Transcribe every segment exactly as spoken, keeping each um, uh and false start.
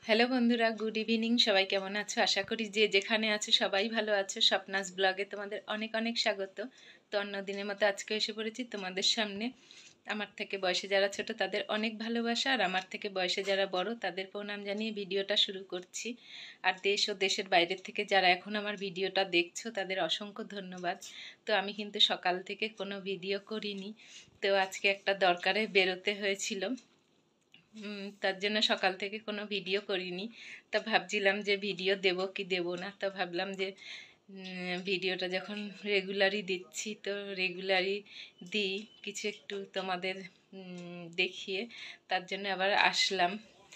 Hello বন্ধুরা, good evening. সবাই কেমন আছো? আশা করি যে যেখানে আছো সবাই ভালো আছো। স্বপ্নাস ব্লগে তোমাদের অনেক অনেক স্বাগত। তো অন্য দিনের মতো আজকে এসে পড়েছি তোমাদের সামনে। আমার থেকে বয়সে যারা ছোট তাদের অনেক ভালোবাসা, আর আমার থেকে বয়সে যারা বড় তাদের প্রণাম জানিয়ে ভিডিওটা শুরু করছি। আর দেশ ও দেশের বাইরের থেকে যারা এখন আমার ভিডিওটা দেখছো তাদের অসংখ্য ধন্যবাদ। তো আমি কিন্তু সকাল থেকে কোনো ভিডিও করিনি, তো আজকে একটা দরকারে বেরোতে হয়েছিল, তার জন্য সকাল থেকে কোনো ভিডিও করিনি। তা ভাবছিলাম যে ভিডিও দেব কি দেব না, তো ভাবলাম যে ভিডিওটা যখন রেগুলারই দিচ্ছি তো রেগুলারই দিই, কিছু একটু তোমাদের দেখিয়ে। তার জন্য আবার আসলাম,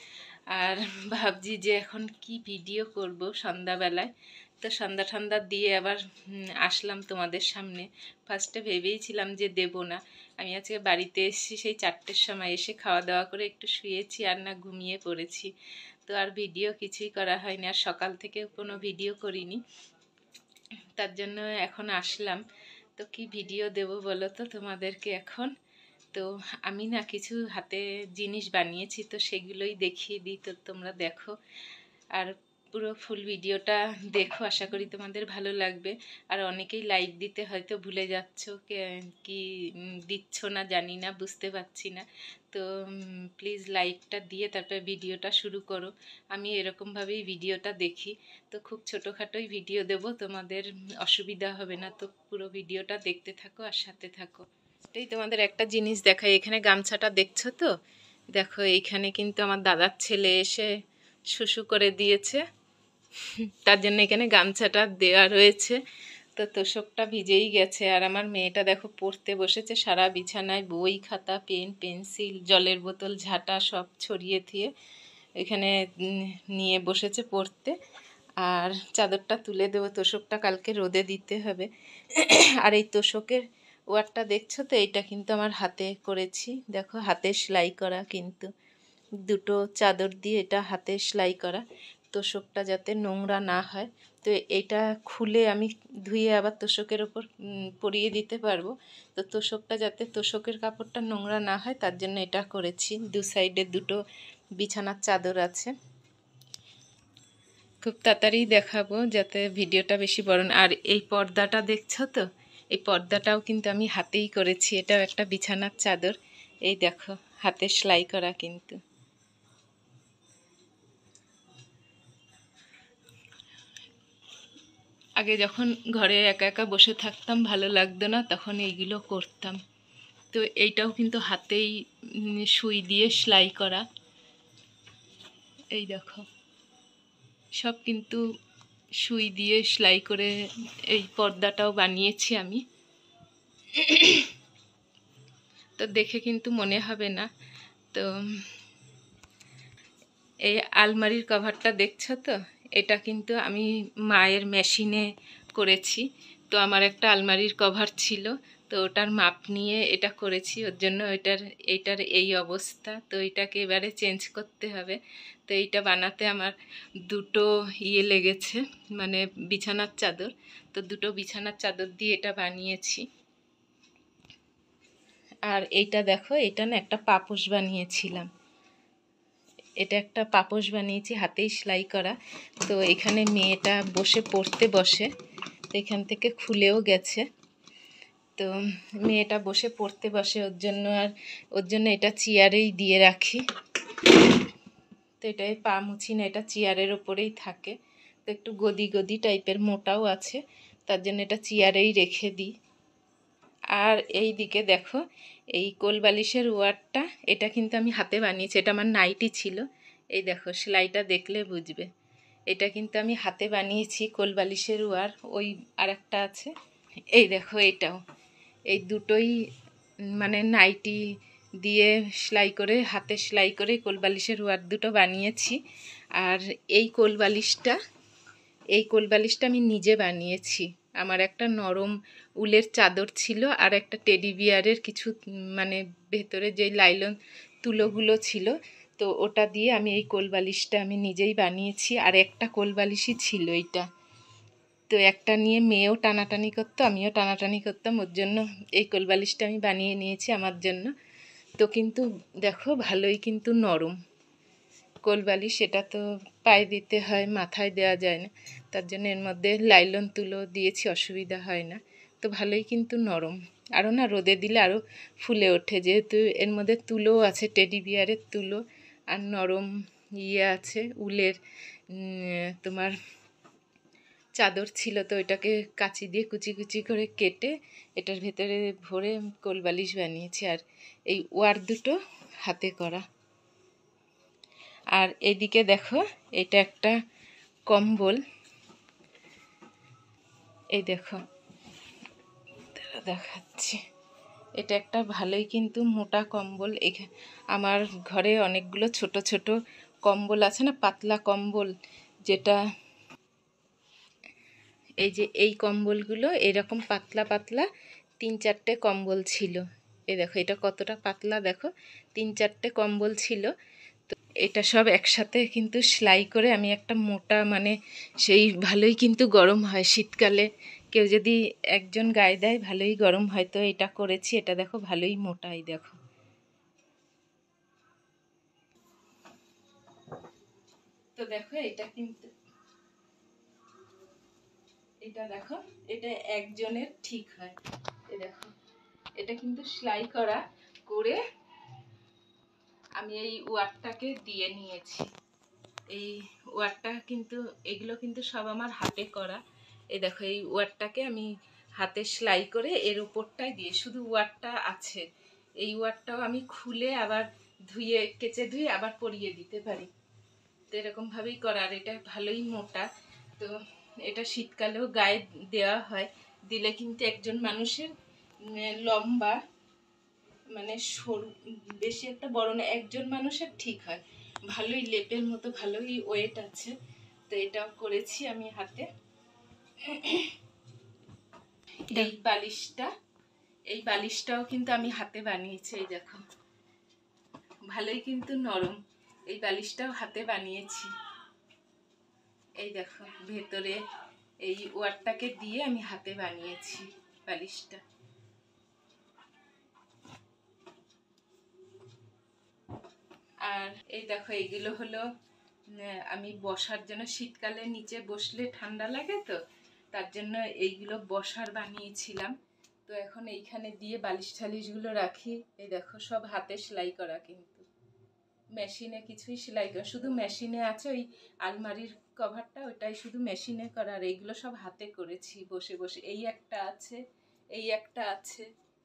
আর ভাবছি যে এখন কি ভিডিও করব সন্ধ্যাবেলায়। তো সন্ধ্যা ঠান্ডা দিয়ে আবার আসলাম তোমাদের সামনে। ফার্স্টে ভেবেইছিলাম যে দেব না। আমি আজকে বাড়িতে এসেছি সেই চারটের সময়, এসে খাওয়া দাওয়া করে একটু শুয়েছি আর না ঘুমিয়ে পড়েছি। তো আর ভিডিও কিছুই করা হয়নি, আর সকাল থেকে কোনো ভিডিও করিনি। তার জন্য এখন আসলাম। তো কি ভিডিও দেব বলো তো তোমাদেরকে এখন? তো আমি না কিছু হাতে জিনিস বানিয়েছি, তো সেগুলোই দেখিয়ে দিই, তো তোমরা দেখো আর পুরো ফুল ভিডিওটা দেখো। আশা করি তোমাদের ভালো লাগবে। আর অনেকেই লাইক দিতে হয়তো ভুলে যাচ্ছ, কি দিচ্ছ না জানি না, বুঝতে পারছি না। তো প্লিজ লাইকটা দিয়ে তারপরে ভিডিওটা শুরু করো। আমি এরকমভাবেই ভিডিওটা দেখি। তো খুব ছোটোখাটোই ভিডিও দেব, তোমাদের অসুবিধা হবে না। তো পুরো ভিডিওটা দেখতে থাকো আর সাথে থাকো। এই তোমাদের একটা জিনিস দেখাই, এখানে গামছাটা দেখছো তো? দেখো এইখানে কিন্তু আমার দাদার ছেলে এসে শুশু করে দিয়েছে, তার জন্য এখানে গামছাটা দেওয়া রয়েছে। তো তোষকটা ভিজেই গেছে, আর আমার মেয়েটা দেখো পড়তে বসেছে। সারা বিছানায় বই, খাতা, পেন, পেন্সিল, জলের বোতল, ঝাঁটা সব ছড়িয়ে থিয়ে এখানে নিয়ে বসেছে পড়তে। আর চাদরটা তুলে দেবো, তোষকটা কালকে রোদে দিতে হবে। আর এই তোষকের ওয়ারটা দেখছো তো, এইটা কিন্তু আমার হাতে করেছি। দেখো হাতে সেলাই করা, কিন্তু দুটো চাদর দিয়ে এটা হাতে সেলাই করা। তোষকটা যাতে নোংরা না হয়, তো এইটা খুলে আমি ধুয়ে আবার তোষকের ওপর পরিয়ে দিতে পারবো। তো তোষকটা যাতে তোষকের কাপড়টা নোংরা না হয় তার জন্য এটা করেছি। দু সাইডে দুটো বিছানার চাদর আছে। খুব তাড়াতাড়ি দেখাবো যাতে ভিডিওটা বেশি বড় না। আর এই পর্দাটা দেখছো তো, এই পর্দাটাও কিন্তু আমি হাতেই করেছি। এটাও একটা বিছানার চাদর। এই দেখো হাতে সেলাই করা কিন্তু। আগে যখন ঘরে একা একা বসে থাকতাম ভালো লাগতো না, তখন এইগুলো করতাম। তো এইটাও কিন্তু হাতেই সুই দিয়ে সেলাই করা। এই দেখো সব কিন্তু সুই দিয়ে সেলাই করে এই পর্দাটাও বানিয়েছি আমি। তো দেখে কিন্তু মনে হবে না। তো এই আলমারির কভারটা দেখছো তো, এটা কিন্তু আমি মায়ের মেশিনে করেছি। তো আমার একটা আলমারির কভার ছিল, তো ওটার মাপ নিয়ে এটা করেছি। ওর জন্য ওইটার এইটার এই অবস্থা। তো এটাকে এবারে চেঞ্জ করতে হবে। তো এইটা বানাতে আমার দুটো ইয়ে লেগেছে, মানে বিছানার চাদর। তো দুটো বিছানার চাদর দিয়ে এটা বানিয়েছি। আর এইটা দেখো, এটা না একটা পাপোশ বানিয়েছিলাম। এটা একটা পাপোশ বানিয়েছি হাতেই সেলাই করা। তো এখানে মেয়েটা বসে পড়তে বসে, তো এখান থেকে খুলেও গেছে। তো মেয়েটা বসে পড়তে বসে, ওর জন্য আর ওর জন্য এটা চেয়ারেই দিয়ে রাখি। তো এটাই পা মুছি না, এটা চেয়ারের ওপরেই থাকে। তো একটু গদি গদি টাইপের, মোটাও আছে, তার জন্য এটা চেয়ারেই রেখে দিই। আর এই দিকে দেখো এই কোলবালিশের ওয়ারটা, এটা কিন্তু আমি হাতে বানিয়েছি। এটা আমার নাইটি ছিল। এই দেখো সেলাইটা দেখলে বুঝবে। এটা কিন্তু আমি হাতে বানিয়েছি কোলবালিশের ওয়ার। ওই আর একটা আছে, এই দেখো এটাও। এই দুটোই মানে নাইটি দিয়ে সেলাই করে, হাতে সেলাই করে কোলবালিশের ওয়ার দুটো বানিয়েছি। আর এই কোলবালিশটা এই কোলবালিশটা আমি নিজে বানিয়েছি। আমার একটা নরম উলের চাদর ছিল, আর একটা টেডি বিয়ারের কিছু মানে ভেতরে যেই লাইলন তুলোগুলো ছিল, তো ওটা দিয়ে আমি এই কোলবালিশটা আমি নিজেই বানিয়েছি। আর একটা কোলবালিশই ছিল এইটা। তো একটা নিয়ে মেয়েও টানাটানি করতো, আমিও টানাটানি করতাম, ওর জন্য এই কোলবালিশটা আমি বানিয়ে নিয়েছি আমার জন্য। তো কিন্তু দেখো ভালোই কিন্তু নরম কোলবালিশ, সেটা তো পায়ে দিতে হয়, মাথায় দেওয়া যায় না, তার জন্য এর মধ্যে লাইলন তুলো দিয়েছি, অসুবিধা হয় না। তো ভালোই কিন্তু নরম, আরও না রোদে দিলে আরও ফুলে ওঠে, যেহেতু এর মধ্যে তুলোও আছে, টেডি বিয়ারের তুলো, আর নরম ইয়ে আছে উলের তোমার চাদর ছিল, তো ওইটাকে কাঁচি দিয়ে কুচি কুচি করে কেটে এটার ভেতরে ভরে কোলবালিশ বানিয়েছি। আর এই ওয়ার দুটো হাতে করা। আর এদিকে দেখো, এটা একটা কম্বল, এই দেখো দেখাচ্ছি, এটা একটা ভালোই কিন্তু মোটা কম্বল। এখানে আমার ঘরে অনেকগুলো ছোট ছোট কম্বল আছে না, পাতলা কম্বল, যেটা এই যে এই কম্বলগুলো এরকম পাতলা পাতলা তিন চারটে কম্বল ছিল। এই দেখো এটা কতটা পাতলা, দেখো তিন চারটে কম্বল ছিল। তো এটা সব একসাথে কিন্তু সেলাই করে আমি একটা মোটা, মানে সেই ভালোই কিন্তু গরম হয় শীতকালে, কেউ যদি একজন গায়ে দেয় ভালোই গরম হয়। তো এটা করেছি, এটা দেখো ভালোই মোটাই, দেখো তো দেখো এটা কিন্তু, এটা দেখো এটা একজনের ঠিক হয়। এই দেখো এটা কিন্তু সেলাই করা করে আমি এই ওয়ারটাকে দিয়ে নিয়েছি। এই ওয়ারটা কিন্তু, এগুলো কিন্তু সব আমার হাতে করা। এই দেখো এই ওয়ারটাকে আমি হাতে সেলাই করে এর উপরটাই দিয়ে, শুধু ওয়ারটা আছে, এই ওয়ারটাও আমি খুলে আবার ধুয়ে কেচে ধুয়ে আবার পরিয়ে দিতে পারি। তো এরকমভাবেই করা। আর এটা ভালোই মোটা, তো এটা শীতকালেও গায়ে দেওয়া হয়, দিলে কিন্তু একজন মানুষের লম্বা, মানে সরু, বেশি একটা বড় না, একজন মানুষের ঠিক হয়, ভালোই লেপের মতো ভালোই ওয়েট আছে। তো এটাও করেছি আমি হাতে। এই বালিশটা, এই বালিশটাও কিন্তু আমি হাতে বানিয়েছি, এই দেখো ভালোই কিন্তু নরম, এই বালিশটাও হাতে বানিয়েছি। এই দেখো ভেতরে এই ওয়ারটাকে দিয়ে আমি হাতে বানিয়েছি বালিশটা। আর এই দেখো এইগুলো হলো আমি বসার জন্য, শীতকালে নিচে বসলে ঠান্ডা লাগে, তো তার জন্য এইগুলো বসার বানিয়েছিলাম। তো এখন এইখানে দিয়ে বালিশ ঠালিশগুলো রাখি। এই দেখো সব হাতে সেলাই করা, কিন্তু মেশিনে কিছুই সেলাই করা, শুধু মেশিনে আছে ওই আলমারির কভারটা, ওটাই শুধু মেশিনে করা, আর এইগুলো সব হাতে করেছি বসে বসে। এই একটা আছে, এই একটা আছে,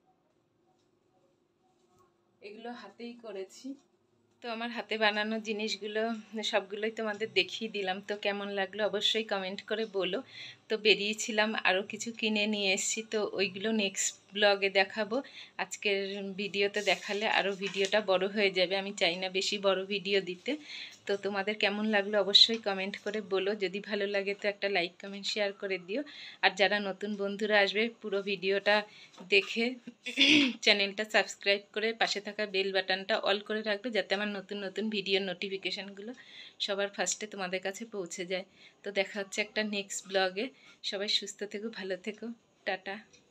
এগুলো হাতেই করেছি। তো আমার হাতে বানানো জিনিসগুলো সবগুলোই তোমাদের দেখিয়ে দিলাম। তো কেমন লাগলো অবশ্যই কমেন্ট করে বলো। তো বেরিয়েছিলাম, আরও কিছু কিনে নিয়ে এসেছি, তো ওইগুলো নেক্সট ব্লগে দেখাবো। আজকের ভিডিওতে দেখালে আরও ভিডিওটা বড় হয়ে যাবে, আমি চাই না বেশি বড় ভিডিও দিতে। তো তোমাদের কেমন লাগলো অবশ্যই কমেন্ট করে বলো, যদি ভালো লাগে তো একটা লাইক কমেন্ট শেয়ার করে দিও। আর যারা নতুন বন্ধুরা আসবে পুরো ভিডিওটা দেখে চ্যানেলটা সাবস্ক্রাইব করে পাশে থাকা বেল বাটনটা অল করে রাখবে, যাতে আমার নতুন নতুন ভিডিওর নোটিফিকেশানগুলো সবার ফার্স্টে তোমাদের কাছে পৌঁছে যায়। তো দেখা হচ্ছে একটা নেক্সট ব্লগে। সবাই সুস্থ থেকো, ভালো থেকো, টাটা।